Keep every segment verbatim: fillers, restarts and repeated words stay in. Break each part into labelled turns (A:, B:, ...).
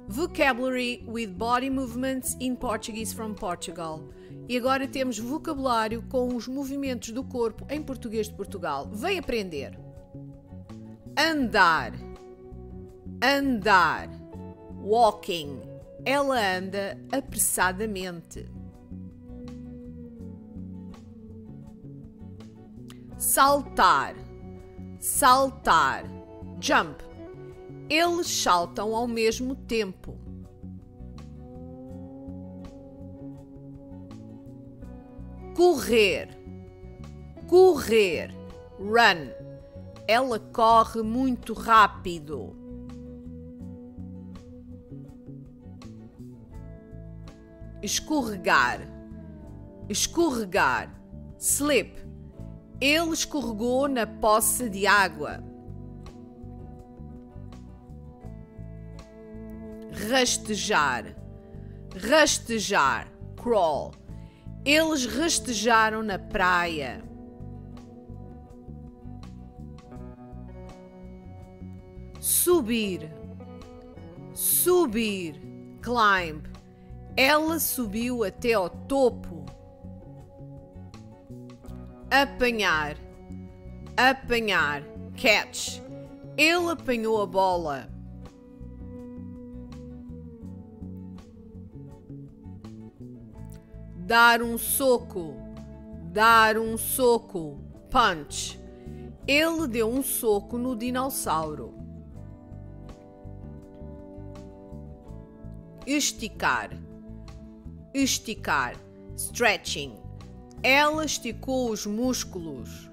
A: Vocabulary with body movements in Portuguese from Portugal. E agora temos vocabulário com os movimentos do corpo em português de Portugal. Vem aprender. Andar. Andar. Walking. Ela anda apressadamente. Saltar. Saltar. Jump. Eles saltam ao mesmo tempo. Correr. Correr. Run. Ela corre muito rápido. Escorregar. Escorregar. Slip. Ele escorregou na poça de água. Rastejar. Rastejar. Crawl. Eles rastejaram na praia. Subir. Subir. Climb. Ela subiu até ao topo. Apanhar. Apanhar. Catch. Ele apanhou a bola. Dar um soco. Dar um soco. Punch. Ele deu um soco no dinossauro. Esticar. Esticar. Stretching. Ela esticou os músculos.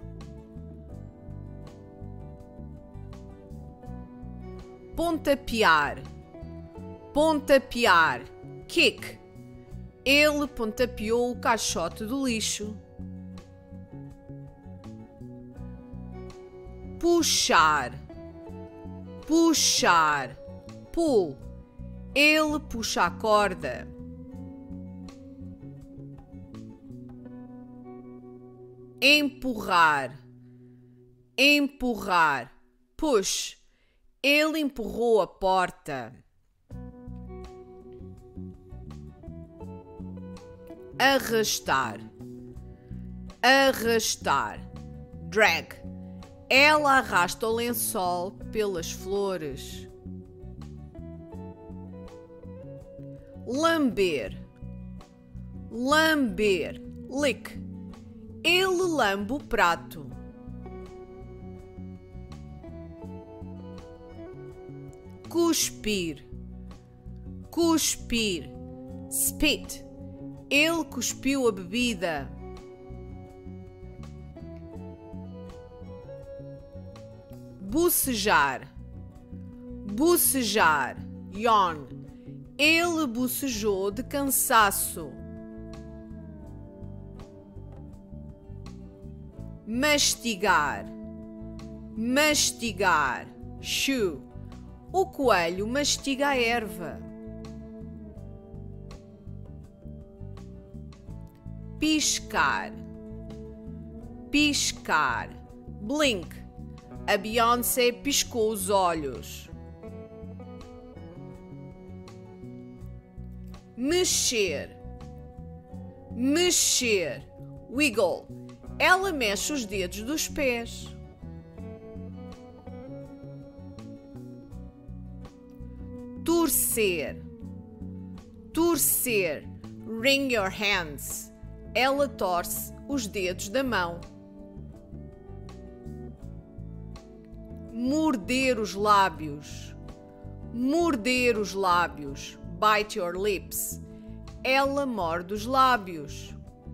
A: Pontapear. Pontapear. Kick. Ele pontapeou o caixote do lixo. Puxar. Puxar. Pull. Ele puxa a corda. Empurrar. Empurrar. Push. Ele empurrou a porta. Arrastar. Arrastar. Drag. Ela arrasta o lençol pelas flores. Lamber. Lamber. Lick. Ele lambe o prato. Cuspir. Cuspir. Spit. Ele cuspiu a bebida. Bocejar. Bocejar. Yawn. Ele bocejou de cansaço. Mastigar. Mastigar. Chew. O coelho mastiga a erva. Piscar. Piscar. Blink. A Beyoncé piscou os olhos. Mexer. Mexer. Wiggle. Ela mexe os dedos dos pés. Torcer. Torcer. Wring your hands. Ela torce os dedos da mão. Morder os lábios. Morder os lábios. Bite your lips. Ela morde os lábios.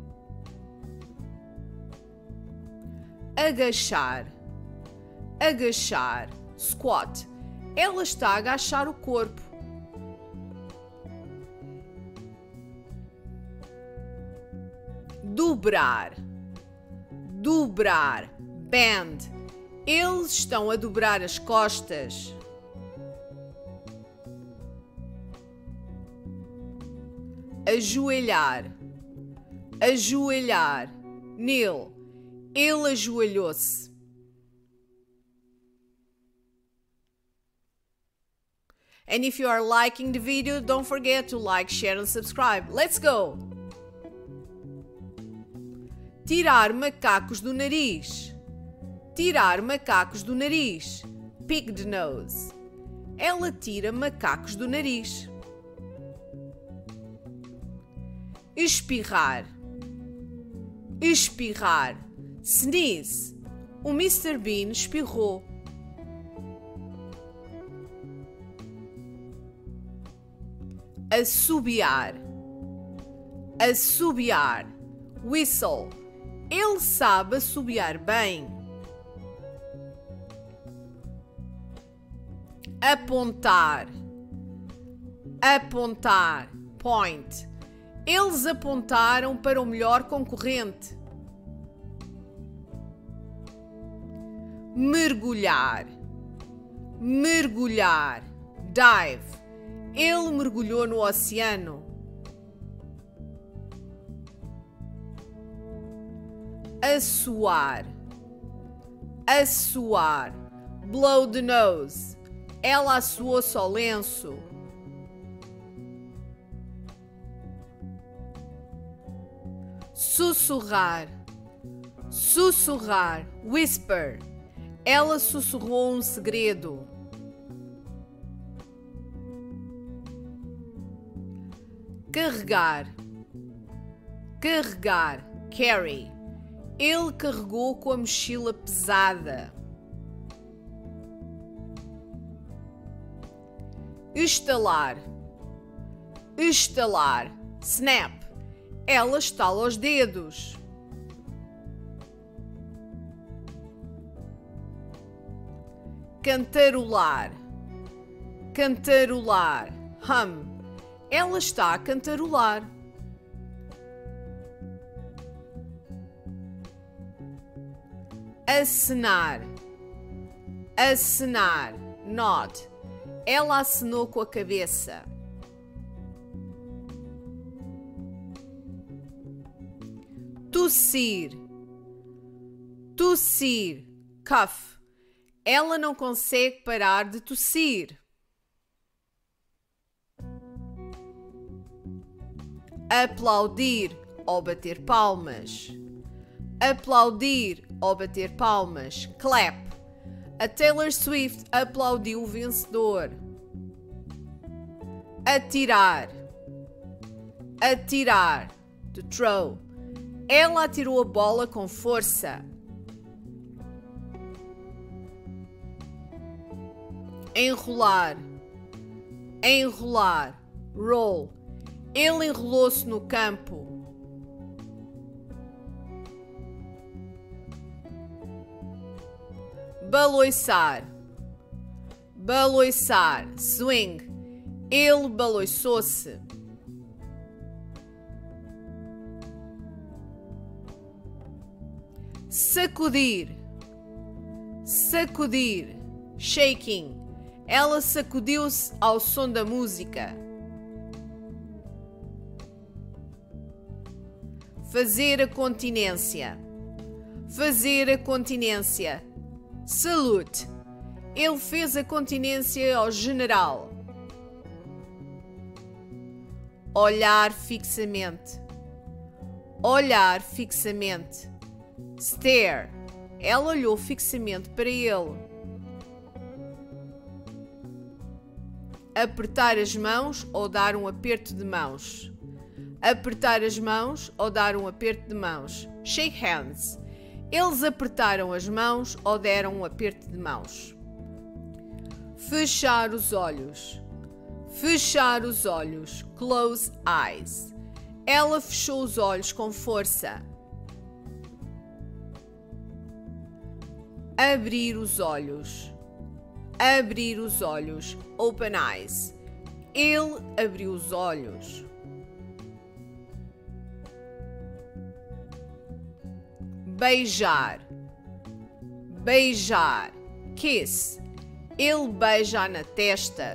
A: Agachar. Agachar. Squat. Ela está a agachar o corpo. Dobrar. Dobrar. Bend. Eles estão a dobrar as costas. Ajoelhar. Ajoelhar. Kneel. Ele ajoelhou-se. And if you are liking the video, don't forget to like, share and subscribe. Let's go! Tirar macacos do nariz. Tirar macacos do nariz. Pick the nose. Ela tira macacos do nariz. Espirrar. Espirrar. Sneeze. O mister Bean espirrou. Assobiar. Assobiar. Whistle. Ele sabe assobiar bem. Apontar. Apontar. Point. Eles apontaram para o melhor concorrente. Mergulhar. Mergulhar. Dive. Ele mergulhou no oceano. Assoar. Assoar. Blow the nose. Ela assoou-se ao lenço. Sussurrar. Sussurrar. Whisper. Ela sussurrou um segredo. Carregar. Carregar. Carry. Ele carregou com a mochila pesada. Estalar. Estalar. Snap. Ela estala os dedos. Cantarolar. Cantarolar. Hum. Ela está a cantarolar. Acenar. Acenar. Nod. Ela acenou com a cabeça. Tossir. Tossir. Cough. Ela não consegue parar de tossir. Aplaudir ou bater palmas. Aplaudir ou bater palmas. Clap. A Taylor Swift aplaudiu o vencedor. Atirar. Atirar. To throw. Ela atirou a bola com força. Enrolar. Enrolar. Roll. Ele enrolou-se no campo. Baloiçar. Baloiçar. Swing. Ele baloiçou-se. Sacudir. Sacudir. Shaking. Ela sacudiu-se ao som da música. Fazer a continência. Fazer a continência. Salute. Ele fez a continência ao general. Olhar fixamente. Olhar fixamente. Stare. Ela olhou fixamente para ele. Apertar as mãos ou dar um aperto de mãos. Apertar as mãos ou dar um aperto de mãos. Shake hands. Eles apertaram as mãos ou deram um aperto de mãos. Fechar os olhos. Fechar os olhos. Close eyes. Ela fechou os olhos com força. Abrir os olhos. Abrir os olhos. Open eyes. Ele abriu os olhos. Beijar. Beijar. Kiss. Ele beija na testa.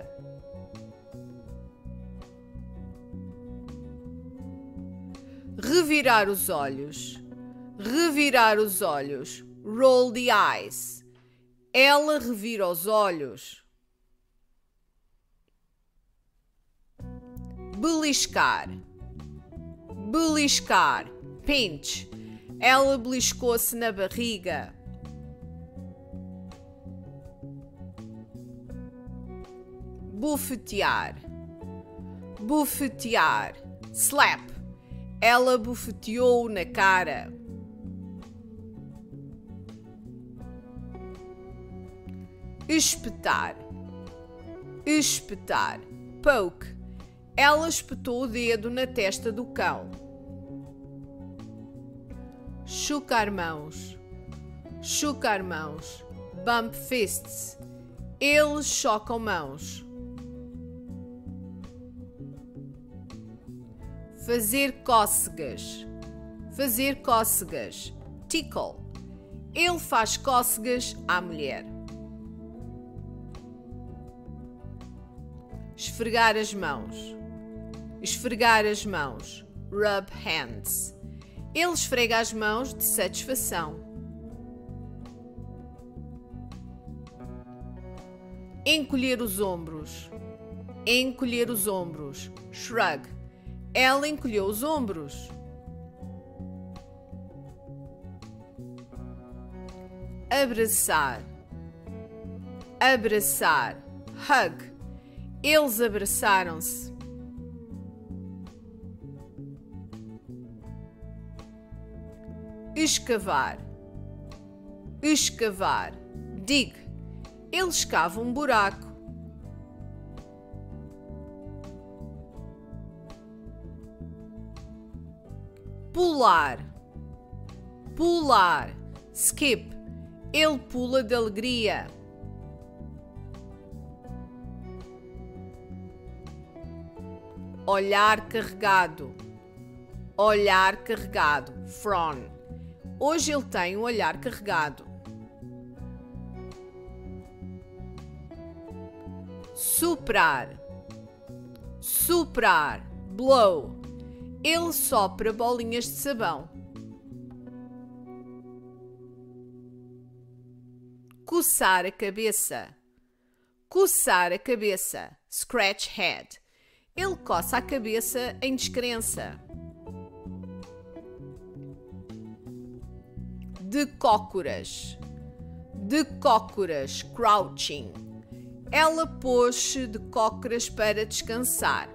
A: Revirar os olhos. Revirar os olhos. Roll the eyes. Ela revira os olhos. Beliscar. Beliscar. Pinch. Ela beliscou-se na barriga. Bufetear. Bufetear. Slap. Ela bufeteou na cara. Espetar. Espetar. Poke. Ela espetou o dedo na testa do cão. Chocar mãos. Chocar mãos. Bump fists. Eles chocam mãos. Fazer cócegas. Fazer cócegas. Tickle. Ele faz cócegas à mulher. Esfregar as mãos. Esfregar as mãos. Rub hands. Ele esfrega as mãos de satisfação. Encolher os ombros. Encolher os ombros. Shrug. Ela encolheu os ombros. Abraçar. Abraçar. Hug. Eles abraçaram-se. Escavar. Escavar. Dig. Ele escava um buraco. Pular. Pular. Skip. Ele pula de alegria. Olhar carregado. Olhar carregado. Frown. Hoje ele tem um olhar carregado. Soprar. Soprar. Blow. Ele sopra bolinhas de sabão. Coçar a cabeça. Coçar a cabeça. Scratch head. Ele coça a cabeça em descrença. De cócoras. De cócoras. Crouching. Ela pôs-se de cócoras para descansar.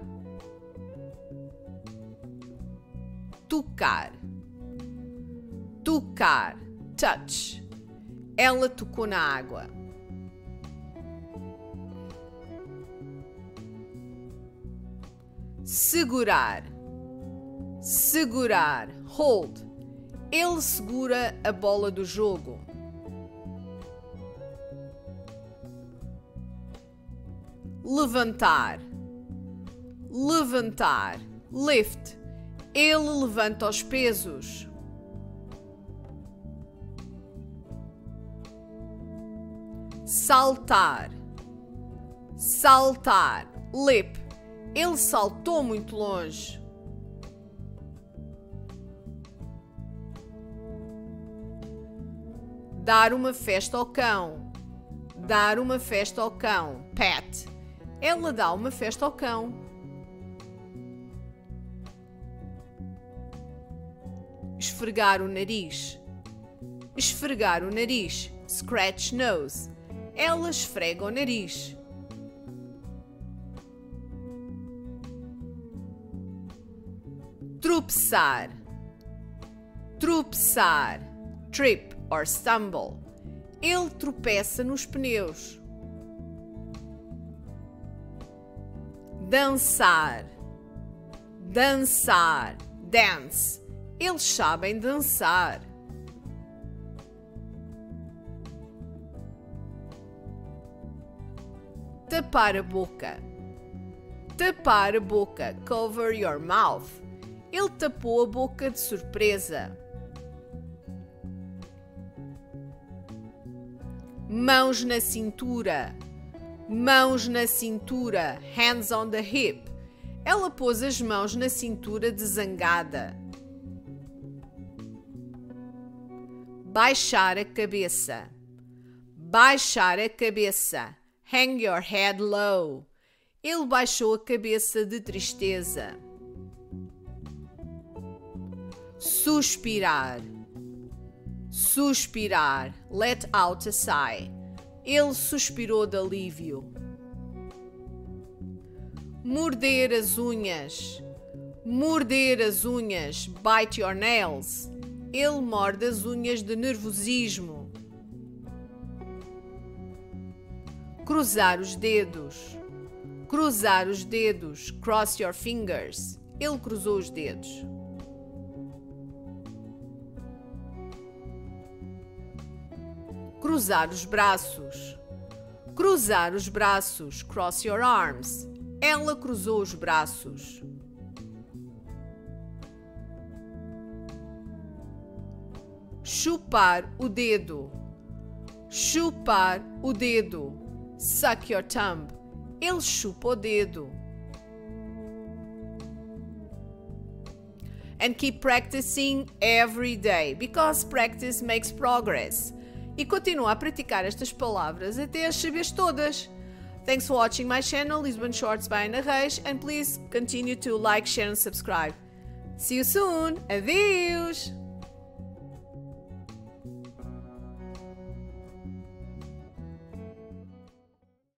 A: Tocar. Tocar. Touch. Ela tocou na água. Segurar. Segurar. Hold. Ele segura a bola do jogo. Levantar. Levantar. Lift. Ele levanta os pesos. Saltar. Saltar. Leap. Ele saltou muito longe. Dar uma festa ao cão. Dar uma festa ao cão. Pet. Ela dá uma festa ao cão. Esfregar o nariz. Esfregar o nariz. Scratch nose. Ela esfrega o nariz. Tropeçar. Tropeçar. Trip or stumble. Ele tropeça nos pneus. Dançar. Dançar. Dance. Eles sabem dançar. Tapar a boca. Tapar a boca. Cover your mouth. Ele tapou a boca de surpresa. Mãos na cintura. Mãos na cintura. Hands on the hip. Ela pôs as mãos na cintura de zangada. Baixar a cabeça. Baixar a cabeça. Hang your head low. Ele baixou a cabeça de tristeza. Suspirar. Suspirar. Let out a sigh. Ele suspirou de alívio. Morder as unhas. Morder as unhas. Bite your nails. Ele morde as unhas de nervosismo. Cruzar os dedos. Cruzar os dedos. Cross your fingers. Ele cruzou os dedos. Cruzar os braços. Cruzar os braços. Cross your arms. Ela cruzou os braços. Chupar o dedo. Chupar o dedo. Suck your thumb. Ele chupa o dedo. And keep practicing every day, because practice makes progress. E continua a praticar estas palavras até as saberes todas. Thanks for watching my channel, Lisbon Shorts by Ana Reis, and please continue to like, share and subscribe. See you soon. Adeus!